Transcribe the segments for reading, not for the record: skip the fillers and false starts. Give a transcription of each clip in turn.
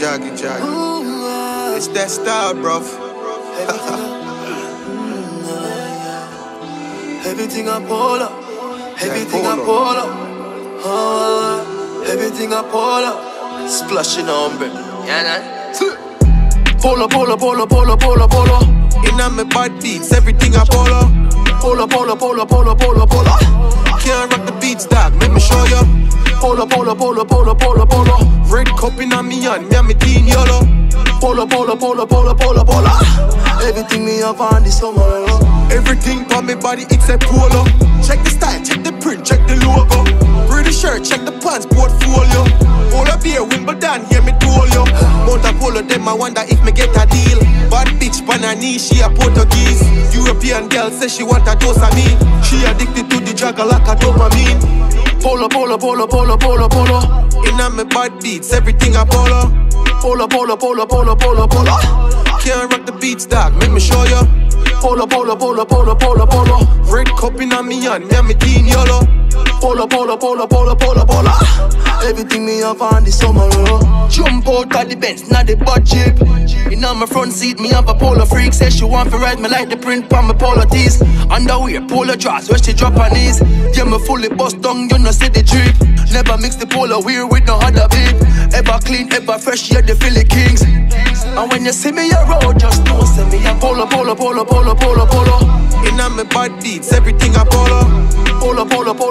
jaggy. It's that style, bruv. Everything I pull up, everything I pull up, everything I pull up, splashing on me. Polo. Inna me bad beats, everything I polo. Polo. Can't rock the beats, dog, let me show you. Polo. Red cup inna me hand, me and me team yellow. Polo. Everything me have on this summer. Everything on me body except polo. Check the style, check the print, check the logo. Pretty shirt, check the pants portfolio. Polo beer, Wimbledon, hear me told you. Mount a polo, them I wonder if me get a deal. Bad bitch, pan her knee, she a Portuguese. European girl says she want a dose of me. She addicted to the jagger like a dopamine. Polo. Inna me bad beats, everything I polo. Polo. Can't rock the beats, dog, make me show you. Polo. Red cup inna me hand, me and me team yellow. Polo. Everything me have on this summer. Jump out of the Benz, not the bad jeep. Inna my front seat, me have a polo freak. Says she want to ride me like the print on my polo tees. Underwear, polo dress, where she drop her knees. Yeah, me fully bust down, you know see the drip. Never mix the polo wear with no other beat. Ever clean, ever fresh, yeah, the Philly Kings. And when you see me a road, just know say me a polo. Inna me bad beats, everything I polo. Polo.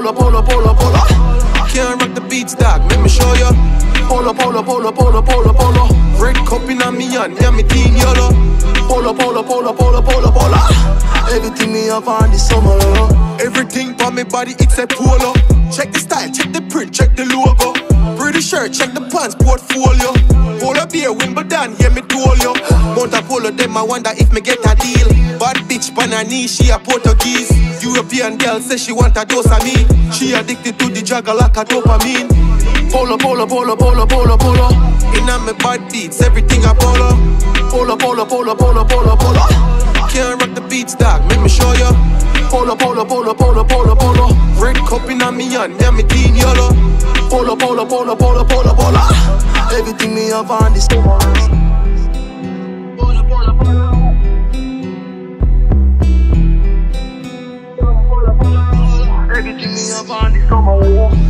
Can't rock the beats, dog, make me show you. Polo. Red cup inna me hand, me and me team yellow. Polo. Everything me have on this summer. Everything on me body except polo. Check the style, check the print, check the logo. Pretty shirt, check the pants portfolio. Polo beer, Wimbledon, hear me told you. Mount a polo, them I wonder if me get a deal. Bad bitch, pan her knee, she a Portuguese. European girl says she want a dose of me. She addicted to the jagger like a dopamine. Polo. Inna me bad beats, everything I polo. Polo. Can't rock the beats, dog, make me show you. Polo. Red cup inna me hand, me and me team yellow. Polo. Everything me have on this summer. Everything me have on this summer.